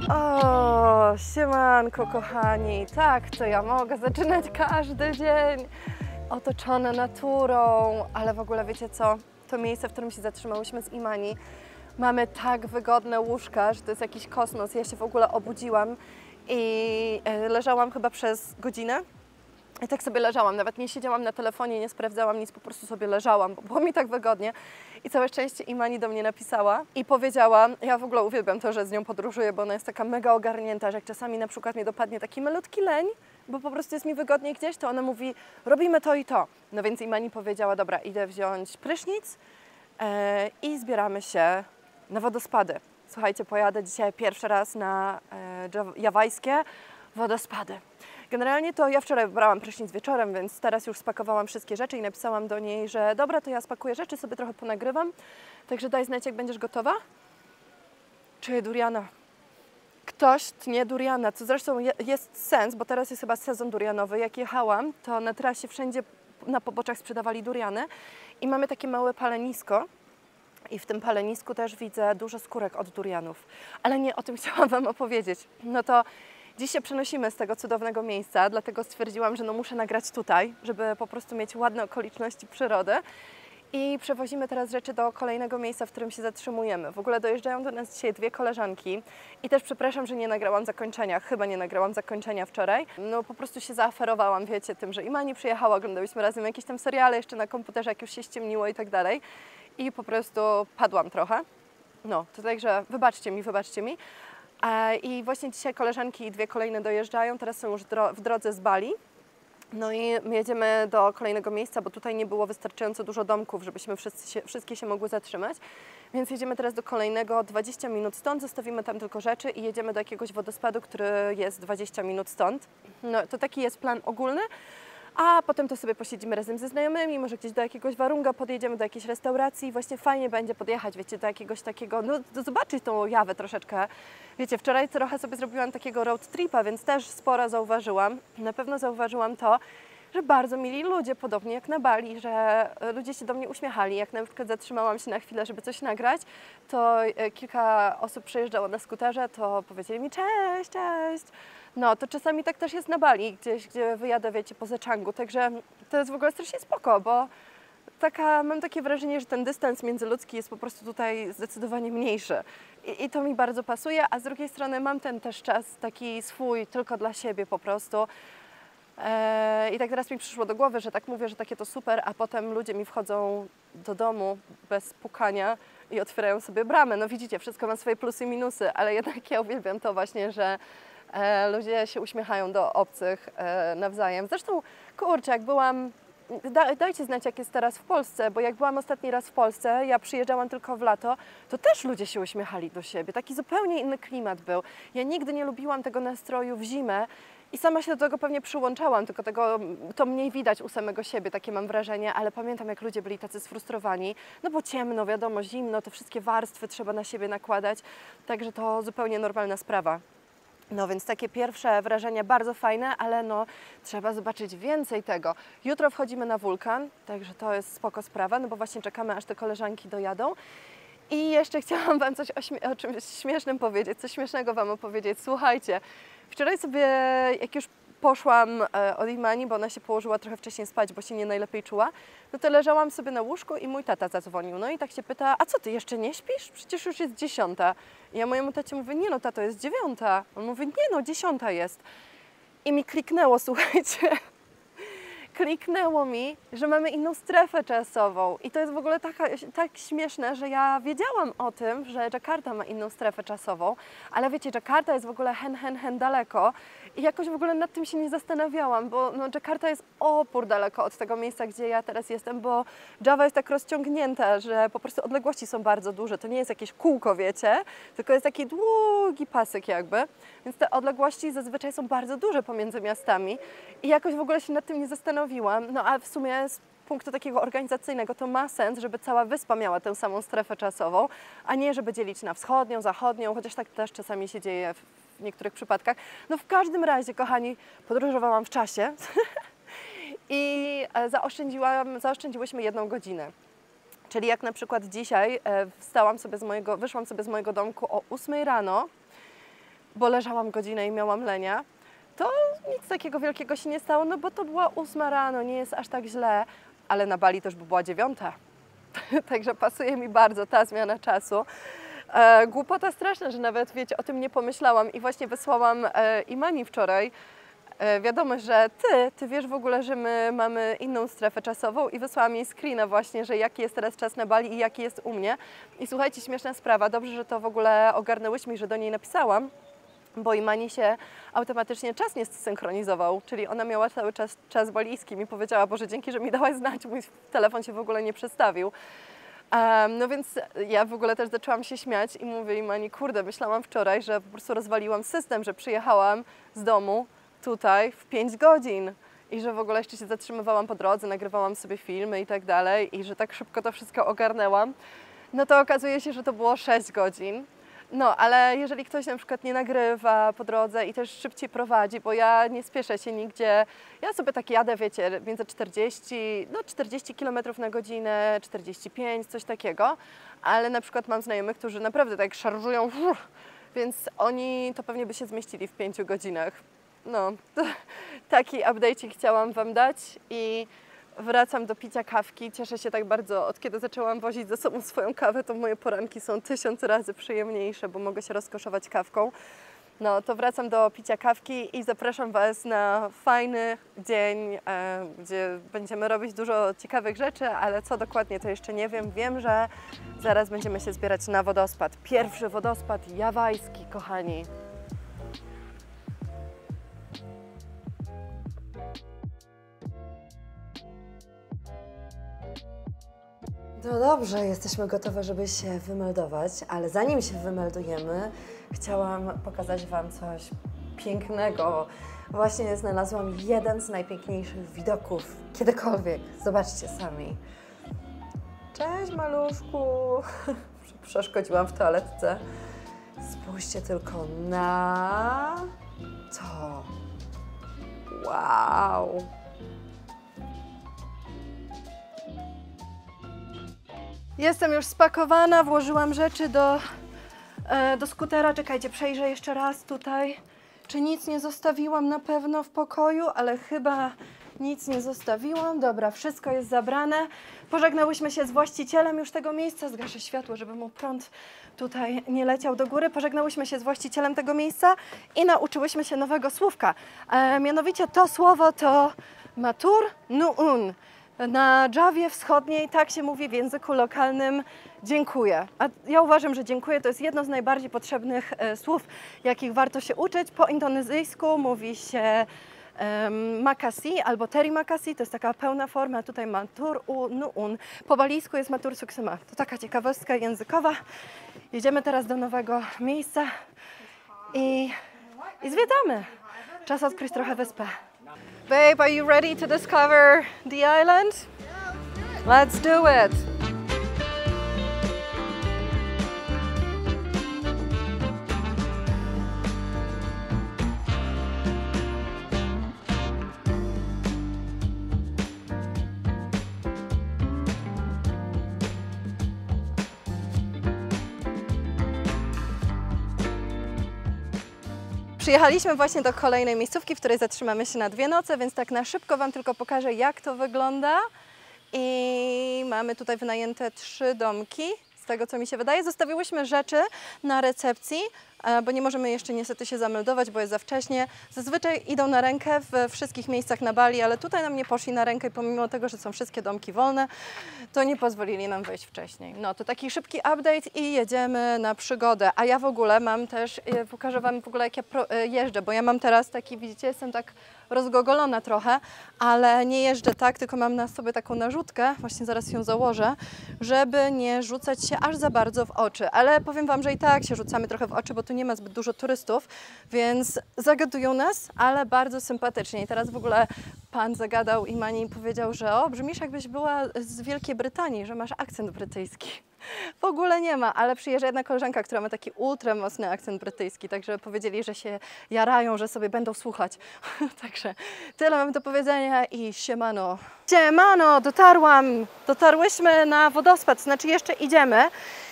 O, siemanko kochani, tak, to ja mogę zaczynać każdy dzień otoczone naturą, ale w ogóle wiecie co, to miejsce, w którym się zatrzymałyśmy z Imani, mamy tak wygodne łóżka, że to jest jakiś kosmos. Ja się w ogóle obudziłam i leżałam chyba przez godzinę. I tak sobie leżałam, nawet nie siedziałam na telefonie, nie sprawdzałam nic, po prostu sobie leżałam, bo było mi tak wygodnie. I całe szczęście Imani do mnie napisała i powiedziała, ja w ogóle uwielbiam to, że z nią podróżuję, bo ona jest taka mega ogarnięta, że jak czasami na przykład mnie dopadnie taki malutki leń, bo po prostu jest mi wygodniej gdzieś, to ona mówi, robimy to i to. No więc Imani powiedziała, dobra, idę wziąć prysznic i zbieramy się na wodospady. Słuchajcie, pojadę dzisiaj pierwszy raz na jawajskie wodospady. Generalnie to ja wczoraj brałam prysznic wieczorem, więc teraz już spakowałam wszystkie rzeczy i napisałam do niej, że dobra, to ja spakuję rzeczy, sobie trochę ponagrywam, także daj znać, jak będziesz gotowa. Czuję duriana. Ktoś tnie duriana, co zresztą jest sens, bo teraz jest chyba sezon durianowy. Jak jechałam, to na trasie wszędzie na poboczach sprzedawali duriany i mamy takie małe palenisko. I w tym palenisku też widzę dużo skórek od durianów. Ale nie o tym chciałam Wam opowiedzieć. No to dziś się przenosimy z tego cudownego miejsca, dlatego stwierdziłam, że no muszę nagrać tutaj, żeby po prostu mieć ładne okoliczności przyrody. I przewozimy teraz rzeczy do kolejnego miejsca, w którym się zatrzymujemy. W ogóle dojeżdżają do nas dzisiaj dwie koleżanki i też przepraszam, że nie nagrałam zakończenia, chyba nie nagrałam zakończenia wczoraj. No po prostu się zaaferowałam, wiecie, tym, że Imani przyjechała, oglądałyśmy razem jakieś tam seriale jeszcze na komputerze, jak już się ściemniło i tak dalej. I po prostu padłam trochę. No, to także wybaczcie mi. I właśnie dzisiaj koleżanki i dwie kolejne dojeżdżają, teraz są już w drodze z Bali. No i jedziemy do kolejnego miejsca, bo tutaj nie było wystarczająco dużo domków, żebyśmy wszystkie się mogły zatrzymać. Więc jedziemy teraz do kolejnego, 20 minut stąd, zostawimy tam tylko rzeczy i jedziemy do jakiegoś wodospadu, który jest 20 minut stąd. No to taki jest plan ogólny. A potem to sobie posiedzimy razem ze znajomymi, może gdzieś do jakiegoś warunga podjedziemy, do jakiejś restauracji i właśnie fajnie będzie podjechać, wiecie, do jakiegoś takiego, no zobaczyć tą Jawę troszeczkę. Wiecie, wczoraj trochę sobie zrobiłam takiego road tripa, więc też sporo zauważyłam. Na pewno zauważyłam to, że bardzo mili ludzie, podobnie jak na Bali, że ludzie się do mnie uśmiechali. Jak na przykład zatrzymałam się na chwilę, żeby coś nagrać, to kilka osób przejeżdżało na skuterze, to powiedzieli mi cześć, cześć. No, to czasami tak też jest na Bali, gdzieś, gdzie wyjadę, wiecie, po Zechangu, także to jest w ogóle strasznie spoko, bo mam takie wrażenie, że ten dystans międzyludzki jest po prostu tutaj zdecydowanie mniejszy. I to mi bardzo pasuje, a z drugiej strony mam ten też czas taki swój, tylko dla siebie po prostu. I tak teraz mi przyszło do głowy, że tak mówię, że takie to super, a potem ludzie mi wchodzą do domu bez pukania i otwierają sobie bramę. No widzicie, wszystko ma swoje plusy i minusy, ale jednak ja uwielbiam to właśnie, że ludzie się uśmiechają do obcych nawzajem. Zresztą, kurczę, jak byłam, dajcie znać, jak jest teraz w Polsce, bo jak byłam ostatni raz w Polsce, ja przyjeżdżałam tylko w lato, to też ludzie się uśmiechali do siebie. Taki zupełnie inny klimat był. Ja nigdy nie lubiłam tego nastroju w zimę i sama się do tego pewnie przyłączałam, tylko to mniej widać u samego siebie, takie mam wrażenie, ale pamiętam, jak ludzie byli tacy sfrustrowani, no bo ciemno, wiadomo, zimno, te wszystkie warstwy trzeba na siebie nakładać, także to zupełnie normalna sprawa. No więc takie pierwsze wrażenia bardzo fajne, ale no trzeba zobaczyć więcej tego. Jutro wchodzimy na wulkan, także to jest spoko sprawa, no bo właśnie czekamy, aż te koleżanki dojadą. I jeszcze chciałam Wam coś o czymś śmiesznym powiedzieć, coś śmiesznego Wam opowiedzieć. Słuchajcie, wczoraj sobie, jak już poszłam od Imani, bo ona się położyła trochę wcześniej spać, bo się nie najlepiej czuła, no to leżałam sobie na łóżku i mój tata zadzwonił. No i tak się pyta, a co ty, jeszcze nie śpisz? Przecież już jest 10. I ja mojemu tacie mówię, nie no tato, jest 9. On mówi, nie no, 10 jest. I mi kliknęło, słuchajcie, kliknęło mi, że mamy inną strefę czasową i to jest w ogóle tak śmieszne, że ja wiedziałam o tym, że Dżakarta ma inną strefę czasową, ale wiecie, Dżakarta jest w ogóle hen daleko i jakoś w ogóle nad tym się nie zastanawiałam, bo no, Dżakarta jest opór daleko od tego miejsca, gdzie ja teraz jestem, bo Jawa jest tak rozciągnięta, że po prostu odległości są bardzo duże, to nie jest jakieś kółko, wiecie, tylko jest taki długi pasek jakby, więc te odległości zazwyczaj są bardzo duże pomiędzy miastami i jakoś w ogóle się nad tym nie zastanowiłam, no a w sumie z punktu takiego organizacyjnego to ma sens, żeby cała wyspa miała tę samą strefę czasową, a nie żeby dzielić na wschodnią, zachodnią, chociaż tak też czasami się dzieje w niektórych przypadkach. No w każdym razie, kochani, podróżowałam w czasie i zaoszczędziłyśmy 1 godzinę. Czyli jak na przykład dzisiaj wyszłam sobie z mojego domku o 8 rano, bo leżałam godzinę i miałam lenia, to nic takiego wielkiego się nie stało, no bo to była 8 rano, nie jest aż tak źle, ale na Bali też by była 9. Także pasuje mi bardzo ta zmiana czasu. Głupota straszna, że nawet, wiecie, o tym nie pomyślałam i właśnie wysłałam Imani wczoraj wiadomość, że ty wiesz w ogóle, że my mamy inną strefę czasową i wysłałam jej screena właśnie, że jaki jest teraz czas na Bali i jaki jest u mnie. I słuchajcie, śmieszna sprawa, dobrze, że to w ogóle ogarnęłyśmy i że do niej napisałam, bo Imani się automatycznie czas nie zsynchronizował, czyli ona miała cały czas balijski. Mi powiedziała, Boże, dzięki, że mi dałaś znać, mój telefon się w ogóle nie przestawił. No więc ja w ogóle też zaczęłam się śmiać i mówię Imani, kurde, myślałam wczoraj, że po prostu rozwaliłam system, że przyjechałam z domu tutaj w 5 godzin i że w ogóle jeszcze się zatrzymywałam po drodze, nagrywałam sobie filmy i tak dalej i że tak szybko to wszystko ogarnęłam. No to okazuje się, że to było 6 godzin. No, ale jeżeli ktoś na przykład nie nagrywa po drodze i też szybciej prowadzi, bo ja nie spieszę się nigdzie, ja sobie tak jadę, wiecie, między 40 km na godzinę, 45, coś takiego, ale na przykład mam znajomych, którzy naprawdę tak szarżują, więc oni to pewnie by się zmieścili w 5 godzinach. No, taki update'ik chciałam Wam dać i wracam do picia kawki. Cieszę się tak bardzo, od kiedy zaczęłam wozić ze sobą swoją kawę, to moje poranki są 1000 razy przyjemniejsze, bo mogę się rozkoszować kawką. No to wracam do picia kawki i zapraszam Was na fajny dzień, gdzie będziemy robić dużo ciekawych rzeczy, ale co dokładnie to jeszcze nie wiem. Wiem, że zaraz będziemy się zbierać na wodospad. Pierwszy wodospad jawajski, kochani. No dobrze, jesteśmy gotowe, żeby się wymeldować, ale zanim się wymeldujemy, chciałam pokazać Wam coś pięknego. Właśnie znalazłam jeden z najpiękniejszych widoków kiedykolwiek. Zobaczcie sami. Cześć, maluszku! Przeszkodziłam w toaletce. Spójrzcie tylko na to. Wow! Jestem już spakowana, włożyłam rzeczy do skutera. Czekajcie, przejrzę jeszcze raz tutaj, czy nic nie zostawiłam na pewno w pokoju, ale chyba nic nie zostawiłam. Dobra, wszystko jest zabrane. Pożegnałyśmy się z właścicielem już tego miejsca. Zgaszę światło, żeby mu prąd tutaj nie leciał do góry. Pożegnałyśmy się z właścicielem tego miejsca i nauczyłyśmy się nowego słówka. Mianowicie to słowo to matur nu'un. Na Jawie Wschodniej tak się mówi w języku lokalnym dziękuję. A ja uważam, że dziękuję to jest jedno z najbardziej potrzebnych słów, jakich warto się uczyć. Po indonezyjsku mówi się makasih albo terima kasih, to jest taka pełna forma, tutaj matur nu'un. Po balijsku jest matur suksema. To taka ciekawostka językowa. Jedziemy teraz do nowego miejsca i zwiedzamy. Czas odkryć trochę wyspę. Babe, are you ready to discover the island? Let's do it! Przyjechaliśmy właśnie do kolejnej miejscówki, w której zatrzymamy się na 2 noce, więc tak na szybko Wam tylko pokażę, jak to wygląda. I mamy tutaj wynajęte 3 domki, z tego co mi się wydaje. Zostawiłyśmy rzeczy na recepcji, bo nie możemy jeszcze niestety się zameldować, bo jest za wcześnie. Zazwyczaj idą na rękę w wszystkich miejscach na Bali, ale tutaj nam nie poszli na rękę i pomimo tego, że są wszystkie domki wolne, to nie pozwolili nam wejść wcześniej. No to taki szybki update i jedziemy na przygodę. A ja w ogóle mam też, pokażę Wam w ogóle jak ja jeżdżę, bo ja mam teraz taki, widzicie, jestem tak rozgogolona trochę, ale nie jeżdżę tak, tylko mam na sobie taką narzutkę, właśnie zaraz ją założę, żeby nie rzucać się aż za bardzo w oczy. Ale powiem Wam, że i tak się rzucamy trochę w oczy, bo tu nie ma zbyt dużo turystów, więc zagadują nas, ale bardzo sympatycznie. I teraz w ogóle pan zagadał Imani i powiedział, że o, brzmisz jakbyś była z Wielkiej Brytanii, że masz akcent brytyjski. W ogóle nie ma, ale przyjeżdża jedna koleżanka, która ma taki ultra mocny akcent brytyjski, także powiedzieli, że się jarają, że sobie będą słuchać. Także tyle mam do powiedzenia i siemano. Siemano, dotarłyśmy na wodospad, znaczy jeszcze idziemy.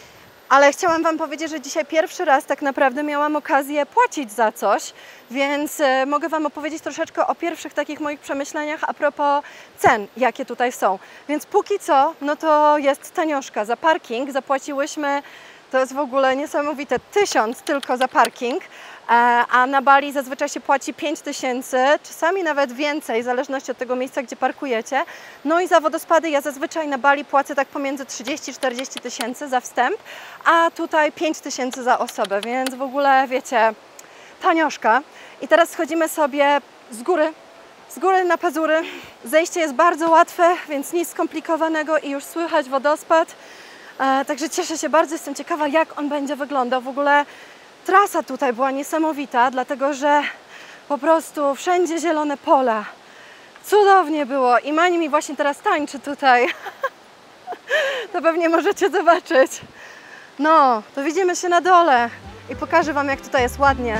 Ale chciałam Wam powiedzieć, że dzisiaj pierwszy raz tak naprawdę miałam okazję płacić za coś, więc mogę Wam opowiedzieć troszeczkę o pierwszych takich moich przemyśleniach a propos cen, jakie tutaj są. Więc póki co, no to jest tanioszka. Za parking zapłaciłyśmy, to jest w ogóle niesamowite, 1000 tylko za parking, a na Bali zazwyczaj się płaci 5000, czasami nawet więcej, w zależności od tego miejsca, gdzie parkujecie. No i za wodospady ja zazwyczaj na Bali płacę tak pomiędzy 30–40 tysięcy za wstęp, a tutaj 5000 za osobę, więc w ogóle wiecie, tanioszka. I teraz schodzimy sobie z góry na Pazury. Zejście jest bardzo łatwe, więc nic skomplikowanego i już słychać wodospad. Także cieszę się bardzo, jestem ciekawa, jak on będzie wyglądał. W ogóle trasa tutaj była niesamowita, dlatego że po prostu wszędzie zielone pola. Cudownie było. Imani mi właśnie teraz tańczy tutaj. To pewnie możecie zobaczyć. No, to widzimy się na dole i pokażę Wam, jak tutaj jest ładnie.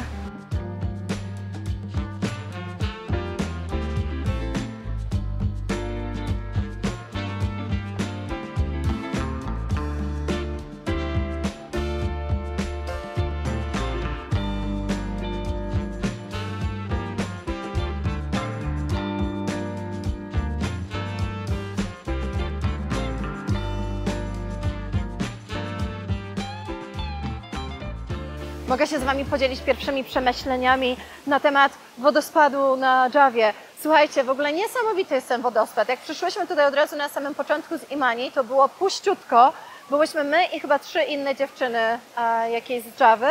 Mogę się z Wami podzielić pierwszymi przemyśleniami na temat wodospadu na Jawie. Słuchajcie, w ogóle niesamowity jest ten wodospad. Jak przyszłyśmy tutaj od razu na samym początku z Imani, to było puściutko. Byłyśmy my i chyba 3 inne dziewczyny jakieś z Javy.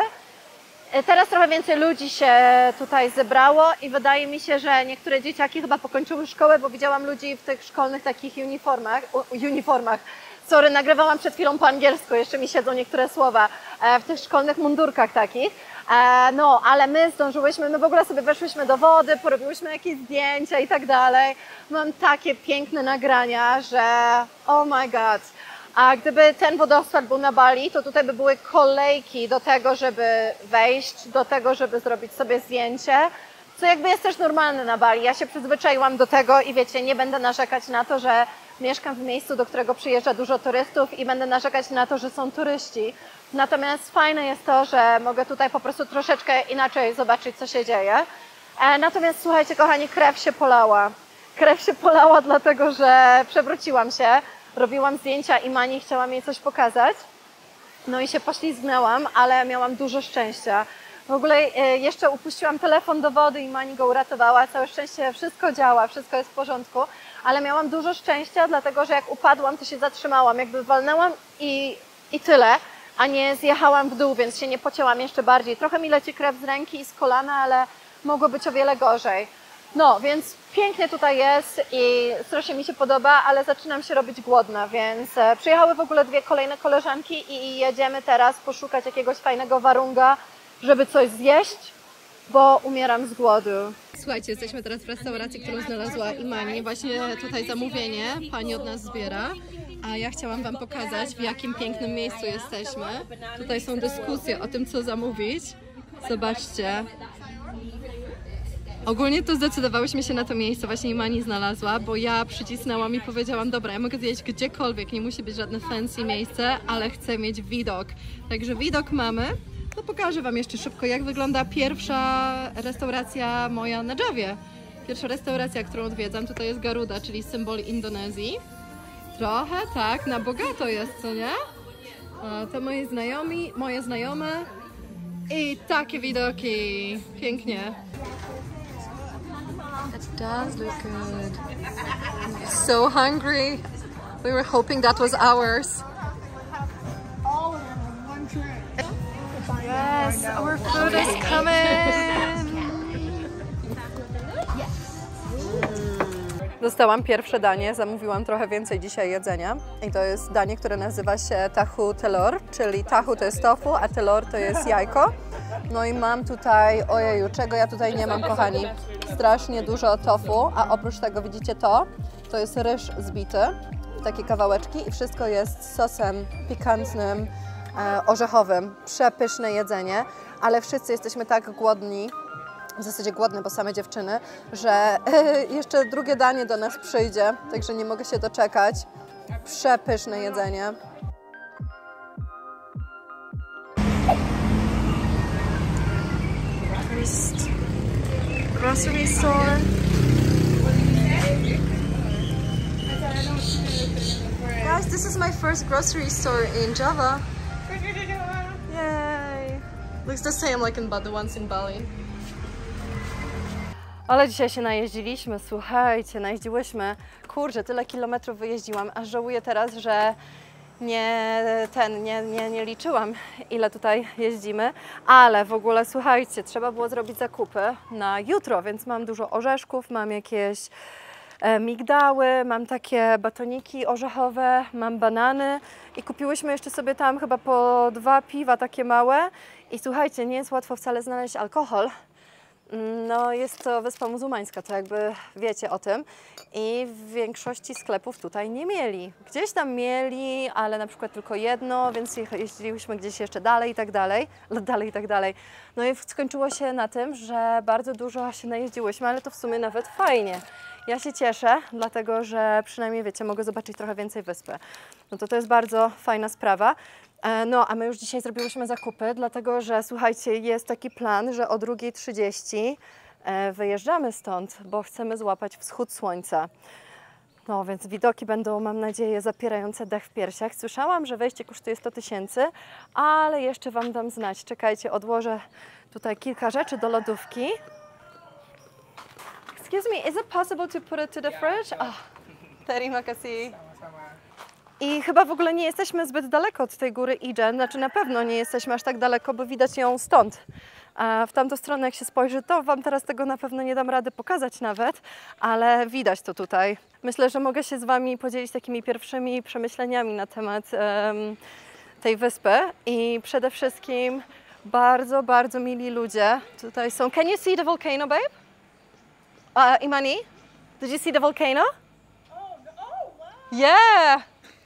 Teraz trochę więcej ludzi się tutaj zebrało i wydaje mi się, że niektóre dzieciaki chyba pokończyły szkołę, bo widziałam ludzi w tych szkolnych takich uniformach. Sorry, nagrywałam przed chwilą po angielsku, jeszcze mi siedzą niektóre słowa, w tych szkolnych mundurkach takich. No, ale my zdążyłyśmy, my w ogóle sobie weszłyśmy do wody, porobiłyśmy jakieś zdjęcia i tak dalej. Mam takie piękne nagrania, że oh my god. A gdyby ten wodospad był na Bali, to tutaj by były kolejki do tego, żeby wejść, do tego, żeby zrobić sobie zdjęcie. Co jakby jest też normalne na Bali. Ja się przyzwyczaiłam do tego i wiecie, nie będę narzekać na to, że mieszkam w miejscu, do którego przyjeżdża dużo turystów i będę narzekać na to, że są turyści. Natomiast fajne jest to, że mogę tutaj po prostu troszeczkę inaczej zobaczyć, co się dzieje. Natomiast słuchajcie, kochani, krew się polała. Krew się polała dlatego, że przewróciłam się, robiłam zdjęcia Imani, chciałam jej coś pokazać. No i się poślizgnęłam, ale miałam dużo szczęścia. W ogóle jeszcze upuściłam telefon do wody i Mani go uratowała. Całe szczęście wszystko działa, wszystko jest w porządku. Ale miałam dużo szczęścia, dlatego że jak upadłam, to się zatrzymałam. Jakby walnęłam i tyle, a nie zjechałam w dół, więc się nie pocięłam jeszcze bardziej. Trochę mi leci krew z ręki i z kolana, ale mogło być o wiele gorzej. No, więc pięknie tutaj jest i strasznie mi się podoba, ale zaczynam się robić głodna, więc przyjechały w ogóle 2 kolejne koleżanki i jedziemy teraz poszukać jakiegoś fajnego warunga, żeby coś zjeść, bo umieram z głodu. Słuchajcie, jesteśmy teraz w restauracji, którą znalazła Imani. Właśnie tutaj zamówienie pani od nas zbiera, a ja chciałam Wam pokazać, w jakim pięknym miejscu jesteśmy. Tutaj są dyskusje o tym, co zamówić. Zobaczcie. Ogólnie to zdecydowałyśmy się na to miejsce, właśnie Imani znalazła, bo ja przycisnęłam i powiedziałam, dobra, ja mogę zjeść gdziekolwiek, nie musi być żadne fancy miejsce, ale chcę mieć widok. Także widok mamy. No pokażę Wam jeszcze szybko, jak wygląda pierwsza restauracja moja na Jawie. Pierwsza restauracja, którą odwiedzam, tutaj jest Garuda, czyli symbol Indonezji. Trochę tak, na bogato jest, co nie? To moje znajome i takie widoki. Pięknie. It does look good. So hungry. We were hoping that was ours. Yes, our food is coming! Dostałam pierwsze danie, zamówiłam trochę więcej dzisiaj jedzenia i to jest danie, które nazywa się tahu telur, czyli tahu to jest tofu, a telur to jest jajko. No i mam tutaj, ojeju, czego ja tutaj nie mam, kochani, strasznie dużo tofu, a oprócz tego widzicie to jest ryż zbity, takie kawałeczki i wszystko jest sosem pikantnym, orzechowym. Przepyszne jedzenie, ale wszyscy jesteśmy tak głodni, w zasadzie głodne, bo same dziewczyny, że jeszcze drugie danie do nas przyjdzie, także nie mogę się doczekać. Przepyszne jedzenie. grocery store. Guys, this is my first grocery store in Java. Yay! Looks the same like in the ones in Bali. Ale dzisiaj się najeździliśmy, słuchajcie, najeździłyśmy. Kurczę, tyle kilometrów wyjeździłam, aż żałuję teraz, że nie liczyłam, ile tutaj jeździmy, ale w ogóle słuchajcie, trzeba było zrobić zakupy na jutro, więc mam dużo orzeszków, mam jakieś migdały, mam takie batoniki orzechowe, mam banany i kupiłyśmy jeszcze sobie tam chyba po 2 piwa takie małe i słuchajcie, nie jest łatwo wcale znaleźć alkohol. No jest to wyspa muzułmańska, to jakby wiecie o tym i w większości sklepów tutaj nie mieli. Gdzieś tam mieli, ale na przykład tylko jedno, więc jeździliśmy gdzieś jeszcze dalej i tak dalej. No i skończyło się na tym, że bardzo dużo się najeździłyśmy, ale to w sumie nawet fajnie. Ja się cieszę, dlatego że przynajmniej wiecie, mogę zobaczyć trochę więcej wyspy. No to jest bardzo fajna sprawa. No, a my już dzisiaj zrobiłyśmy zakupy, dlatego że słuchajcie, jest taki plan, że o 2:30 wyjeżdżamy stąd, bo chcemy złapać wschód słońca. No, więc widoki będą, mam nadzieję, zapierające dech w piersiach. Słyszałam, że wejście kosztuje 100 000, ale jeszcze Wam dam znać. Czekajcie, odłożę tutaj kilka rzeczy do lodówki. Excuse me, is it possible to put it to the fridge? Oh, terima kasih. I chyba w ogóle nie jesteśmy zbyt daleko od tej góry Ijen, znaczy na pewno nie jesteśmy aż tak daleko, bo widać ją stąd. A w tamtą stronę jak się spojrzy, to Wam teraz tego na pewno nie dam rady pokazać nawet, ale widać to tutaj. Myślę, że mogę się z Wami podzielić takimi pierwszymi przemyśleniami na temat tej wyspy i przede wszystkim bardzo, bardzo mili ludzie tutaj są. Can you see the volcano, babe? Imani, did you see the volcano? Oh, wow. Yeah!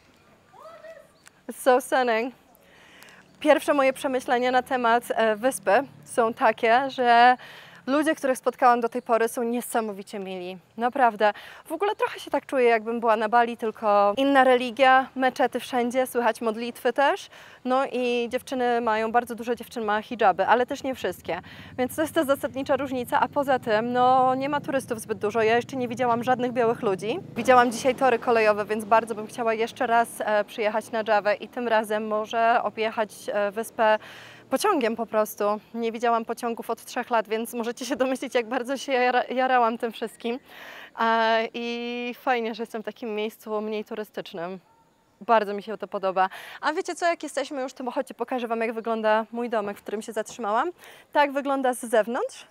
It's so stunning. Pierwsze moje przemyślenia na temat wyspy są takie, że ludzie, których spotkałam do tej pory, są niesamowicie mili. Naprawdę. W ogóle trochę się tak czuję, jakbym była na Bali, tylko inna religia, meczety wszędzie, słychać modlitwy też. No i dziewczyny mają, bardzo dużo dziewczyn ma hijaby, ale też nie wszystkie. Więc to jest ta zasadnicza różnica, a poza tym, no nie ma turystów zbyt dużo. Ja jeszcze nie widziałam żadnych białych ludzi. Widziałam dzisiaj tory kolejowe, więc bardzo bym chciała jeszcze raz przyjechać na Dżawę i tym razem może objechać wyspę pociągiem po prostu. Nie widziałam pociągów od 3 lat, więc możecie się domyślić, jak bardzo się jarałam tym wszystkim. I fajnie, że jestem w takim miejscu mniej turystycznym. Bardzo mi się to podoba. A wiecie co, jak jesteśmy już, to chodźcie, pokażę Wam, jak wygląda mój domek, w którym się zatrzymałam. Tak wygląda z zewnątrz.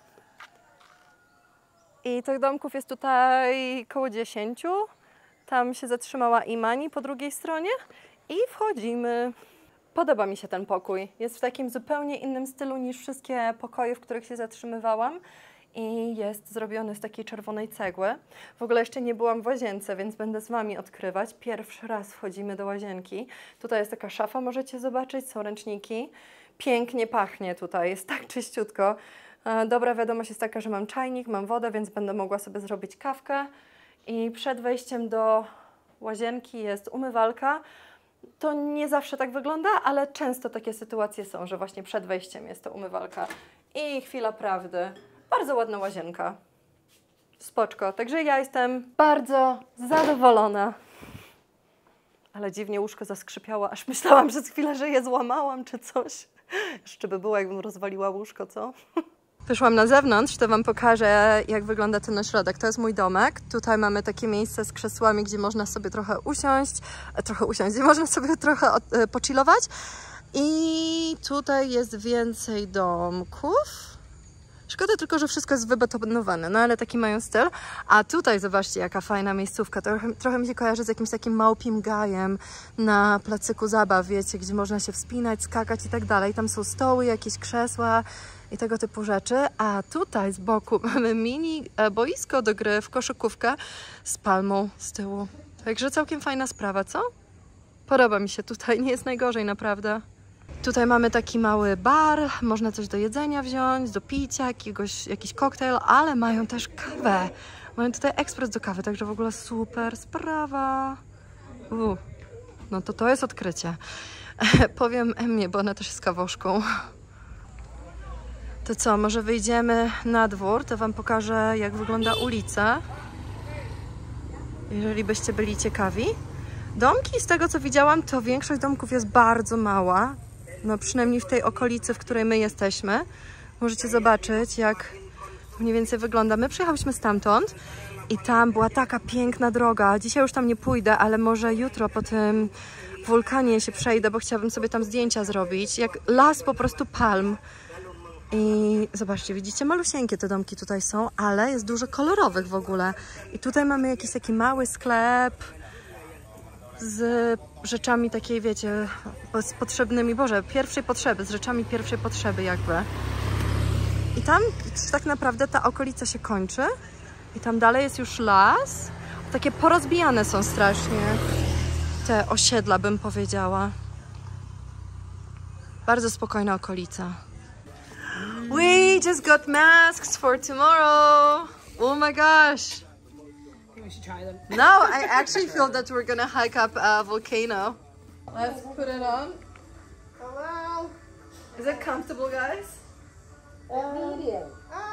I tych domków jest tutaj około 10. Tam się zatrzymała Imani po drugiej stronie. I wchodzimy. Podoba mi się ten pokój. Jest w takim zupełnie innym stylu niż wszystkie pokoje, w których się zatrzymywałam. I jest zrobiony z takiej czerwonej cegły. W ogóle jeszcze nie byłam w łazience, więc będę z Wami odkrywać. Pierwszy raz wchodzimy do łazienki. Tutaj jest taka szafa, możecie zobaczyć, są ręczniki. Pięknie pachnie tutaj, jest tak czyściutko. Dobra wiadomość jest taka, że mam czajnik, mam wodę, więc będę mogła sobie zrobić kawkę. I przed wejściem do łazienki jest umywalka. To nie zawsze tak wygląda, ale często takie sytuacje są, że właśnie przed wejściem jest to umywalka. I chwila prawdy. Bardzo ładna łazienka. Spoczko. Także ja jestem bardzo zadowolona. Ale dziwnie łóżko zaskrzypiało, aż myślałam przez chwilę, że je złamałam czy coś. Jeszcze by było, jakbym rozwaliła łóżko, co? Wyszłam na zewnątrz, to Wam pokażę, jak wygląda ten ośrodek. To jest mój domek. Tutaj mamy takie miejsce z krzesłami, gdzie można sobie trochę usiąść, gdzie można sobie trochę pochillować. I tutaj jest więcej domków. Szkoda tylko, że wszystko jest wybetonowane, no ale taki mają styl. A tutaj zobaczcie, jaka fajna miejscówka. Trochę mi się kojarzy z jakimś takim małpim gajem na placyku zabaw, wiecie, gdzie można się wspinać, skakać i tak dalej. Tam są stoły, jakieś krzesła i tego typu rzeczy. A tutaj z boku mamy mini boisko do gry w koszykówkę z palmą z tyłu. Także całkiem fajna sprawa, co? Podoba mi się tutaj, nie jest najgorzej naprawdę. Tutaj mamy taki mały bar, można coś do jedzenia wziąć, do picia, jakiś koktajl, ale mają też kawę. Mają tutaj ekspres do kawy, także w ogóle super sprawa. No to jest odkrycie. Powiem Emmie, bo ona też jest kawoszką. To co, może wyjdziemy na dwór, to Wam pokażę, jak wygląda ulica. Jeżeli byście byli ciekawi. Domki, z tego co widziałam, to większość domków jest bardzo mała. No przynajmniej w tej okolicy, w której my jesteśmy. Możecie zobaczyć, jak mniej więcej wygląda. My przyjechałyśmy stamtąd i tam była taka piękna droga. Dzisiaj już tam nie pójdę, ale może jutro po tym wulkanie się przejdę, bo chciałabym sobie tam zdjęcia zrobić. Jak las po prostu palm. I zobaczcie, widzicie, malusieńkie te domki tutaj są, ale jest dużo kolorowych w ogóle. I tutaj mamy jakiś taki mały sklep z rzeczami takiej, wiecie, z potrzebnymi, Boże, pierwszej potrzeby, z rzeczami pierwszej potrzeby jakby. I tam tak naprawdę ta okolica się kończy. I tam dalej jest już las. Takie porozbijane są strasznie te osiedla, bym powiedziała. Bardzo spokojna okolica. We just got masks for tomorrow. Oh my gosh. We should try them. No, I actually feel that we're gonna hike up a volcano. Let's put it on. Hello. Is it comfortable, guys? Medium.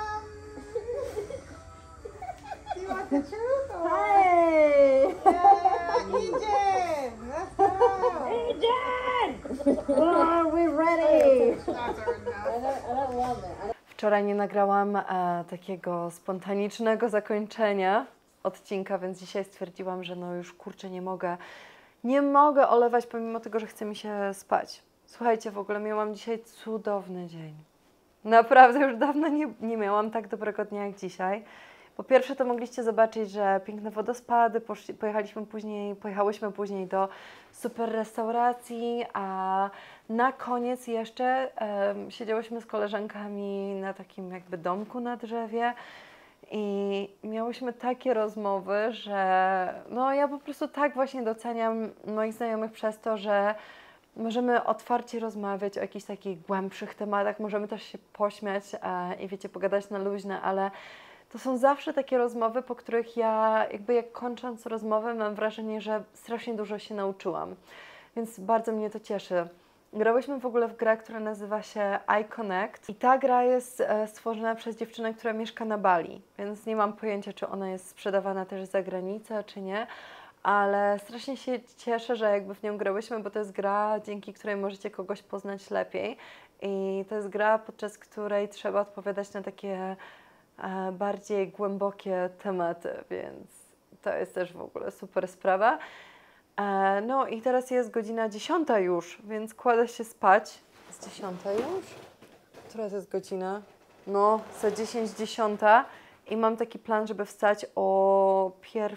Do you want the truth? Or? Hey. Yeah, Ejin. Let's go. Ejin. Oh, we're ready. I don't love it. Wczoraj nie nagrałam takiego spontanicznego zakończenia odcinka, więc dzisiaj stwierdziłam, że no już kurczę nie mogę olewać pomimo tego, że chce mi się spać. Słuchajcie, w ogóle miałam dzisiaj cudowny dzień. Naprawdę już dawno nie miałam tak dobrego dnia jak dzisiaj. Po pierwsze to mogliście zobaczyć, że piękne wodospady, pojechałyśmy później do super restauracji, a na koniec jeszcze siedziałyśmy z koleżankami na takim jakby domku na drzewie i miałyśmy takie rozmowy, że no ja po prostu tak właśnie doceniam moich znajomych przez to, że możemy otwarcie rozmawiać o jakichś takich głębszych tematach, możemy też się pośmiać i wiecie, pogadać na luźne, ale to są zawsze takie rozmowy, po których ja jakby jak kończąc rozmowę mam wrażenie, że strasznie dużo się nauczyłam. Więc bardzo mnie to cieszy. Grałyśmy w ogóle w grę, która nazywa się iConnect i ta gra jest stworzona przez dziewczynę, która mieszka na Bali, więc nie mam pojęcia, czy ona jest sprzedawana też za granicę, czy nie, ale strasznie się cieszę, że jakby w nią grałyśmy, bo to jest gra, dzięki której możecie kogoś poznać lepiej i to jest gra, podczas której trzeba odpowiadać na takie bardziej głębokie tematy, więc to jest też w ogóle super sprawa. No i teraz jest godzina 10 już, więc kładę się spać. Jest 10 już? Która to jest godzina? No, za 10:10 i mam taki plan, żeby wstać o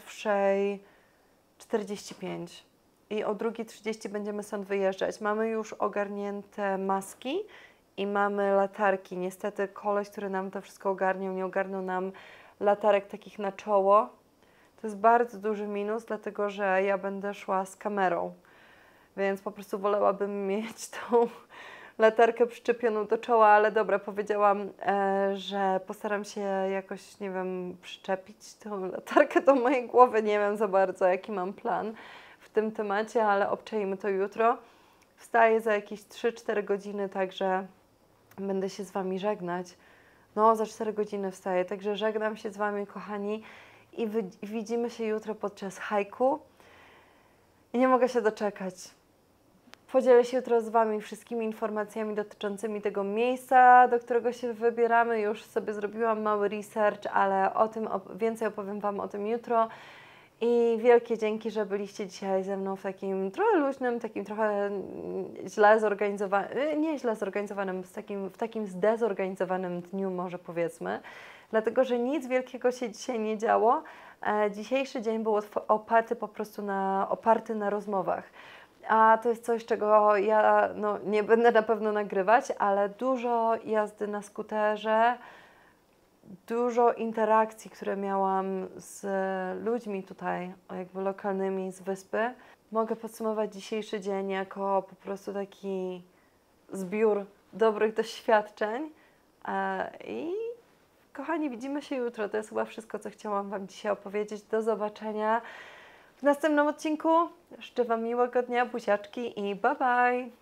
1:45 i o 2:30 będziemy stąd wyjeżdżać. Mamy już ogarnięte maski i mamy latarki. Niestety koleś, który nam to wszystko ogarniał, nie ogarnął nam latarek takich na czoło. To jest bardzo duży minus, dlatego że ja będę szła z kamerą, więc po prostu wolałabym mieć tą latarkę przyczepioną do czoła, ale dobra, powiedziałam, że postaram się jakoś, nie wiem, przyczepić tą latarkę do mojej głowy. Nie wiem za bardzo, jaki mam plan w tym temacie, ale obczajmy to jutro. Wstaję za jakieś 3-4 godziny, także będę się z Wami żegnać. No, za 4 godziny wstaję, także żegnam się z Wami, kochani, i widzimy się jutro podczas hajku. I nie mogę się doczekać. Podzielę się jutro z Wami wszystkimi informacjami dotyczącymi tego miejsca, do którego się wybieramy. Już sobie zrobiłam mały research, ale więcej opowiem Wam o tym jutro. I wielkie dzięki, że byliście dzisiaj ze mną w takim trochę luźnym, takim trochę źle zorganizowanym, nie źle zorganizowanym, w takim zdezorganizowanym dniu może powiedzmy. Dlatego, że nic wielkiego się dzisiaj nie działo. Dzisiejszy dzień był oparty na rozmowach. A to jest coś, czego ja nie będę na pewno nagrywać, ale dużo jazdy na skuterze, dużo interakcji, które miałam z ludźmi tutaj, jakby lokalnymi z wyspy. Mogę podsumować dzisiejszy dzień jako po prostu taki zbiór dobrych doświadczeń. I kochani, widzimy się jutro. To jest chyba wszystko, co chciałam Wam dzisiaj opowiedzieć. Do zobaczenia w następnym odcinku. Życzę Wam miłego dnia, buziaczki i bye bye!